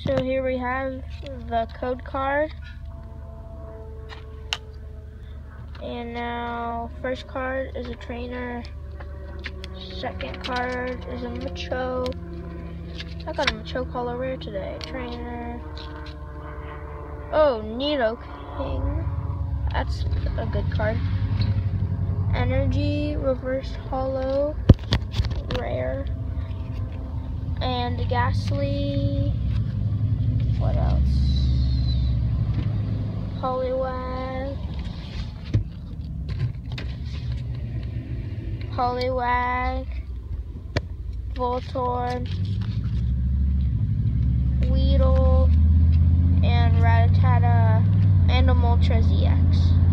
So here we have the code card. And now, first card is a trainer. Second card is a Macho. I got a Macho color rare today. Trainer. Oh, Nidoking. That's a good card. Energy, reverse holo, rare. And Ghastly. What else? Poliwag. Voltorb, Weedle, and Rattata, and a Moltres EX.